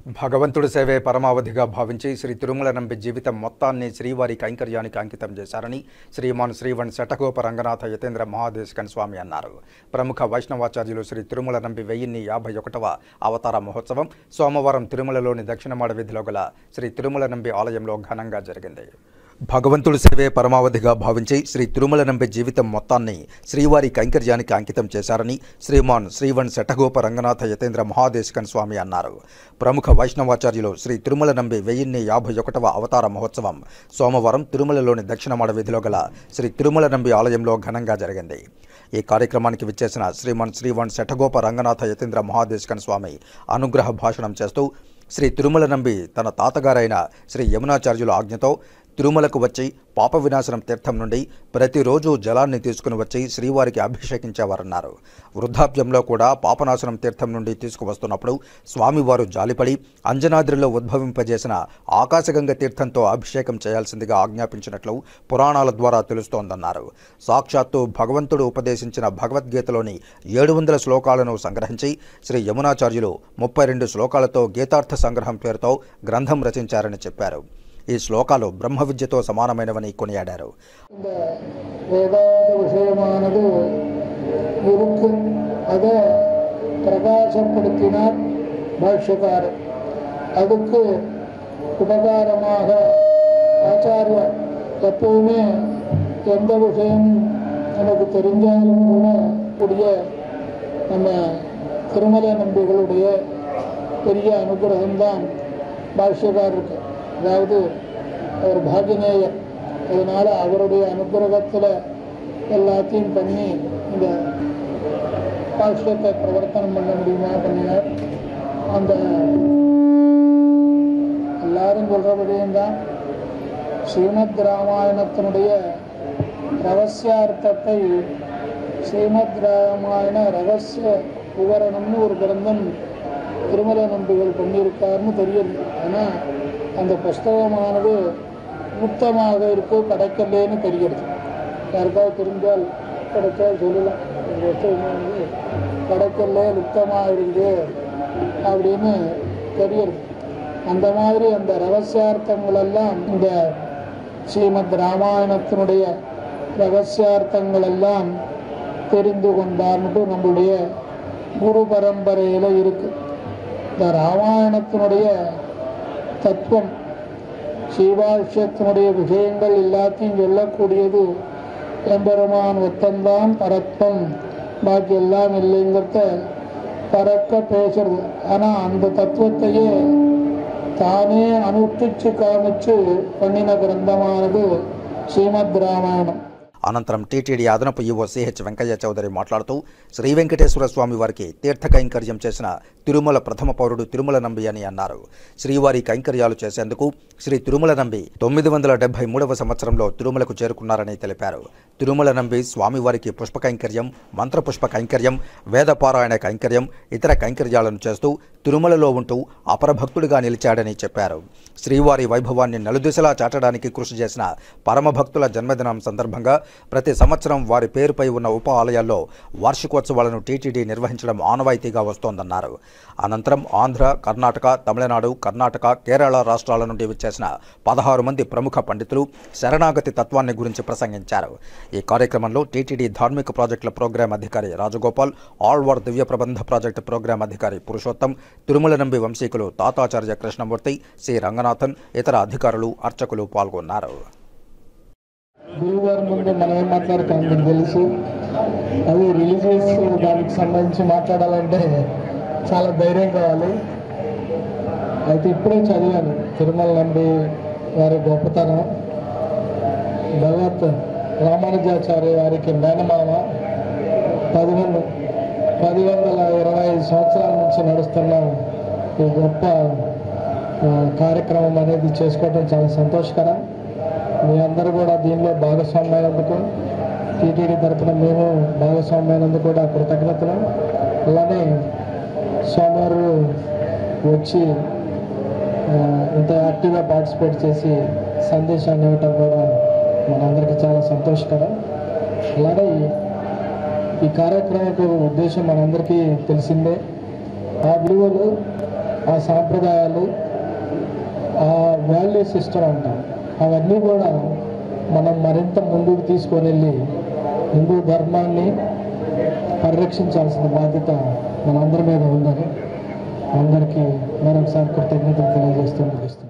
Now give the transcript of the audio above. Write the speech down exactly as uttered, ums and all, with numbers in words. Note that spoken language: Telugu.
భగవంతుడి సేవే పరమావధిగా భావించి శ్రీ తిరుమల నంబి జీవితం మొత్తాన్ని శ్రీవారి కైంకర్యానికి అంకితం చేశారని శ్రీమాన్ శ్రీవన్ శటగోప రంగనాథ యతేంద్ర మహాదేశికన్ స్వామి అన్నారు. ప్రముఖ వైష్ణవాచార్యులు శ్రీ తిరుమల నంబి వెయ్యిన్ని యాభై ఒకటవ అవతార మహోత్సవం సోమవారం తిరుమలలోని దక్షిణమాడ వీధిలో గల శ్రీ తిరుమల నంబి ఆలయంలో ఘనంగా జరిగింది. భగవంతుడి సేవే పరమావధిగా భావించి శ్రీ తిరుమల నంబి జీవితం మొత్తాన్ని శ్రీవారి కైంకర్యానికి అంకితం చేశారని శ్రీమాన్ శ్రీవన్ శటగోప రంగనాథ యతేంద్ర మహాదేశికన్ స్వామి అన్నారు. ప్రముఖ వైష్ణవాచార్యులు శ్రీ తిరుమల నంబి వెయ్యిన్ని యాభై ఒకటవ అవతార మహోత్సవం సోమవారం తిరుమలలోని దక్షిణమాడ వీధిలో గల శ్రీ తిరుమల నంబి ఆలయంలో ఘనంగా జరిగింది. ఈ కార్యక్రమానికి విచ్చేసిన శ్రీమాన్ శ్రీవన్ శటగోప రంగనాథ యతేంద్ర మహాదేశికన్ స్వామి అనుగ్రహ భాషణం చేస్తూ శ్రీ తిరుమల నంబి తన తాతగారైన శ్రీ యమునాచార్యుల ఆజ్ఞతో తిరుమలకు వచ్చి పాప వినాశనం తీర్థం నుండి ప్రతిరోజు జలాన్ని తీసుకుని వచ్చి శ్రీవారికి అభిషేకించేవారన్నారు. వృద్ధాప్యంలో కూడా పాపనాశనం తీర్థం నుండి తీసుకువస్తున్నప్పుడు స్వామివారు జాలిపడి అంజనాద్రిలో ఉద్భవింపజేసిన ఆకాశగంగ తీర్థంతో అభిషేకం చేయాల్సిందిగా ఆజ్ఞాపించినట్లు పురాణాల ద్వారా తెలుస్తోందన్నారు. సాక్షాత్తు భగవంతుడు ఉపదేశించిన భగవద్గీతలోని ఏడు వందల శ్లోకాలను సంగ్రహించి శ్రీ యమునాచార్యులు ముప్పై రెండు శ్లోకాలతో గీతార్థ సంగ్రహం పేరుతో గ్రంథం రచించారని చెప్పారు. ఈ శ్లోకాలు బ్రహ్మ విద్యతో సమానమైనవని కొనియాడారు. வேதாந்த விஷயமானது இருக்கு, அதை பிரகாசப்படுத்தினார் பாஷ்யக்காரர். அதுக்கு உபகாரமாக ஆச்சாரியர் எப்பவுமே எந்த விஷயம் நமக்கு தெரிஞ்சாலும் கூட கூடிய நம்ம திருமலை நம்பிகளுடைய பெரிய அனுகிரகம்தான் பாஷ்யக்காரருக்கு. அதாவது அவர் பாகினேயர், அதனால் அவருடைய அனுகிரகத்தில் எல்லாத்தையும் பண்ணி இந்த பாஷ்யத்தை பிரவர்த்தனம் பண்ண முடியுமா பண்ணினார். அந்த எல்லாரும் சொல்கிறபடியும் தான் ஸ்ரீமத் ராமாயணத்தினுடைய ரகசியார்த்தத்தை ஸ்ரீமத் ராமாயண ரகசிய விவரணம்னு ஒரு கிரந்தம் திருமல நம்பிகள் பண்ணியிருக்காருன்னு தெரியுது. ஆனால் அந்த புஸ்தகமானது முக்தமாக இருக்கு, கிடைக்கலன்னு தெரிகிறது. யாருக்காவது தெரிஞ்சால் கிடைச்சால் சொல்லலாம். இந்த புஸ்தகமானது கிடைக்கல, முக்தமாக இருக்குது அப்படின்னு தெரியுது. அந்த மாதிரி அந்த ரகசியார்த்தங்கள் எல்லாம் இந்த ஸ்ரீமத் ராமாயணத்தினுடைய ரகசியார்த்தங்கள் எல்லாம் தெரிந்து கொண்டார்னுட்டு நம்முடைய குரு பரம்பரையில் இருக்கு. இந்த ராமாயணத்தினுடைய தத்துவம் ஸ்ரீபாஷ்யத்தினுடைய விஷயங்கள் எல்லாத்தையும் சொல்லக்கூடியது எம்பெருமான் ஒத்தந்தான் பரத்வம், பாக்கி எல்லாம் இல்லைங்கிறத பறக்க பேசுறது. ஆனால் அந்த தத்துவத்தையே தானே அனுஷ்டிச்சு காமிச்சு பண்ணின கிரந்தமானது ஸ்ரீமத் ராமாயணம். అనంతరం టీటీడీ అదనపు ఈవో సిహెచ్ వెంకయ్య చౌదరి మాట్లాడుతూ శ్రీ వెంకటేశ్వర స్వామి వారికి తీర్థ కైంకర్యం చేసిన తిరుమల ప్రథమ పౌరుడు తిరుమల నంబి అని అన్నారు. శ్రీవారి కైంకర్యాలు చేసేందుకు శ్రీ తిరుమల నంబి తొమ్మిది వందల డెబ్బై మూడవ సంవత్సరంలో తిరుమలకు చేరుకున్నారని తెలిపారు. తిరుమల నంబి స్వామివారికి పుష్ప కైంకర్యం, మంత్రపుష్ప కైంకర్యం, వేదపారాయణ కైంకర్యం, ఇతర కైంకర్యాలను చేస్తూ తిరుమలలో ఉంటూ అపరభక్తుడిగా నిలిచాడని చెప్పారు. శ్రీవారి వైభవాన్ని నలుదిశలా చాటడానికి కృషి చేసిన పరమభక్తుల జన్మదినం సందర్భంగా ప్రతి సంవత్సరం వారి పేరుపై ఉన్న ఉప ఆలయాల్లో వార్షికోత్సవాలను టీటీడీ నిర్వహించడం ఆనవాయితీగా వస్తోందన్నారు. అనంతరం ఆంధ్ర, కర్ణాటక, తమిళనాడు, కర్ణాటక, కేరళ రాష్ట్రాల నుండి విచ్చేసిన పదహారు మంది ప్రముఖ పండితులు శరణాగతి తత్వాన్ని గురించి ప్రసంగించారు. ఈ కార్యక్రమంలో టీటీడీ ధార్మిక ప్రాజెక్టుల ప్రోగ్రాం అధికారి రాజగోపాల్, ఆళ్వార్ దివ్య ప్రబంధ ప్రాజెక్టు ప్రోగ్రాం అధికారి పురుషోత్తం, తిరుమల నంబి వంశీకులు తాతాచార్య కృష్ణమూర్తి, సి రంగనాథన్, ఇతర అధికారులు, అర్చకులు పాల్గొన్నారు. గురువుగారి ముందు మనం ఏం మాట్లాడతాం మీకు తెలుసు. అది రిలీజియస్ దానికి సంబంధించి మాట్లాడాలంటే చాలా ధైర్యం కావాలి. అయితే ఇప్పుడే చదివాను తిరుమల నంబి వారి గొప్పతనం. భగవత్ రామానుజాచార్య వారికి మేనమామ పదిహేను పది వందల ఇరవై ఐదు సంవత్సరాల నుంచి నడుస్తున్న ఈ గొప్ప కార్యక్రమం అనేది చేసుకోవడం చాలా సంతోషకరం. మీ అందరూ కూడా దీనిలో భాగస్వామ్యమైనందుకు, టీటీడీ తరఫున మేము భాగస్వామ్యమైనందుకు కూడా కృతజ్ఞతలు. అలానే స్వామివారు వచ్చి ఇంత యాక్టివ్గా పార్టిసిపేట్ చేసి సందేశాన్ని ఇవ్వటం కూడా మనందరికీ చాలా సంతోషకరం. అలానే ఈ కార్యక్రమం ఉద్దేశం మనందరికీ తెలిసిందే. ఆ విలువలు ఆ సాంప్రదాయాలు, ఆ వాల్యూ సిస్టమ్ అంటాం, అవన్నీ కూడా మనం మరింత ముందుకు తీసుకొని వెళ్ళి హిందూ ధర్మాన్ని పరిరక్షించాల్సిన బాధ్యత మనందరి మీద ఉందని అందరికీ మరొకసారి కృతజ్ఞతలు తెలియజేస్తూ ముగిస్తున్నాను.